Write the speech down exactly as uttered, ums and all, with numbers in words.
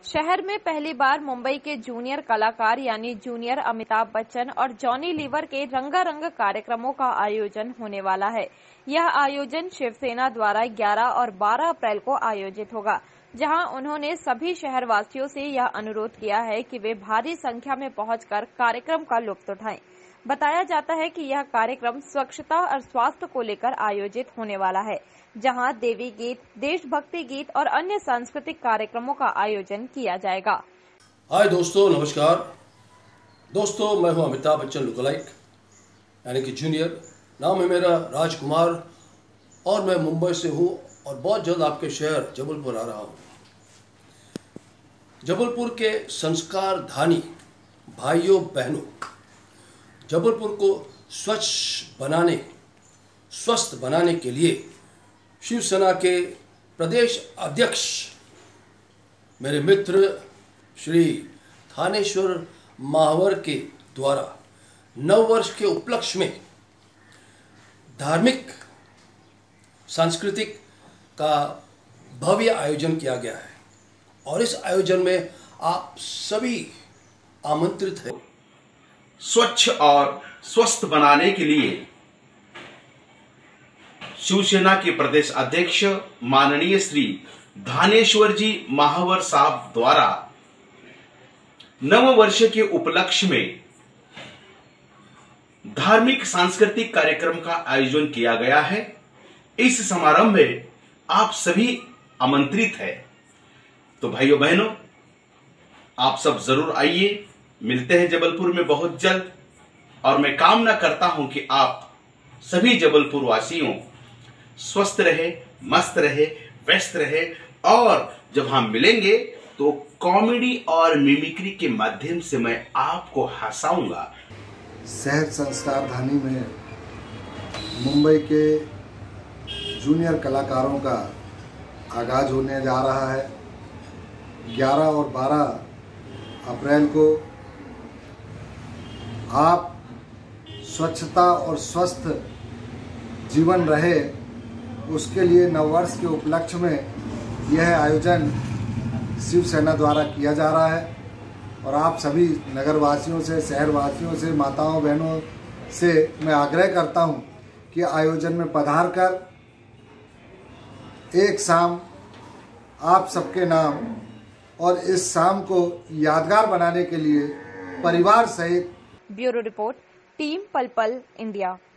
शहर में पहली बार मुंबई के जूनियर कलाकार यानी जूनियर अमिताभ बच्चन और जॉनी लीवर के रंगारंग कार्यक्रमों का आयोजन होने वाला है। यह आयोजन शिवसेना द्वारा ग्यारह और बारह अप्रैल को आयोजित होगा, जहां उन्होंने सभी शहरवासियों से यह अनुरोध किया है कि वे भारी संख्या में पहुंचकर कार्यक्रम का लुत्फ उठाएं। बताया जाता है कि यह कार्यक्रम स्वच्छता और स्वास्थ्य को लेकर आयोजित होने वाला है, जहां देवी गीत, देशभक्ति गीत और अन्य सांस्कृतिक कार्यक्रमों का आयोजन किया जाएगा। हाय दोस्तों, नमस्कार दोस्तों, मैं हूं अमिताभ बच्चन लुकलाइक यानी कि जूनियर। नाम है मेरा राजकुमार और मैं मुंबई से हूं और बहुत जल्द आपके शहर जबलपुर आ रहा हूं। जबलपुर के संस्कार धानी भाइयों बहनों, जबलपुर को स्वच्छ बनाने, स्वस्थ बनाने के लिए शिवसेना के प्रदेश अध्यक्ष मेरे मित्र श्री थानेश्वर महावर के द्वारा नव वर्ष के उपलक्ष्य में धार्मिक सांस्कृतिक का भव्य आयोजन किया गया है और इस आयोजन में आप सभी आमंत्रित हैं। स्वच्छ और स्वस्थ बनाने के लिए शिवसेना के प्रदेश अध्यक्ष माननीय श्री धानेश्वर जी महावर साहब द्वारा नव वर्ष के उपलक्ष्य में धार्मिक सांस्कृतिक कार्यक्रम का आयोजन किया गया है। इस समारोह में आप सभी आमंत्रित हैं। तो भाइयों बहनों, आप सब जरूर आइए। मिलते हैं जबलपुर में बहुत जल्द और मैं कामना करता हूं कि आप सभी जबलपुर वासियों स्वस्थ रहे, मस्त रहे, व्यस्त रहे और जब हम मिलेंगे तो कॉमेडी और मिमिक्री के माध्यम से मैं आपको हंसाऊंगा। शहर संस्कार धानी में मुंबई के जूनियर कलाकारों का आगाज होने जा रहा है। ग्यारह और बारह अप्रैल को आप स्वच्छता और स्वस्थ जीवन रहे, उसके लिए नववर्ष के उपलक्ष्य में यह आयोजन शिवसेना द्वारा किया जा रहा है और आप सभी नगरवासियों से, शहरवासियों से, माताओं बहनों से मैं आग्रह करता हूं कि आयोजन में पधार कर एक शाम आप सबके नाम और इस शाम को यादगार बनाने के लिए परिवार सहित। ब्यूरो रिपोर्ट, टीम पल पल इंडिया।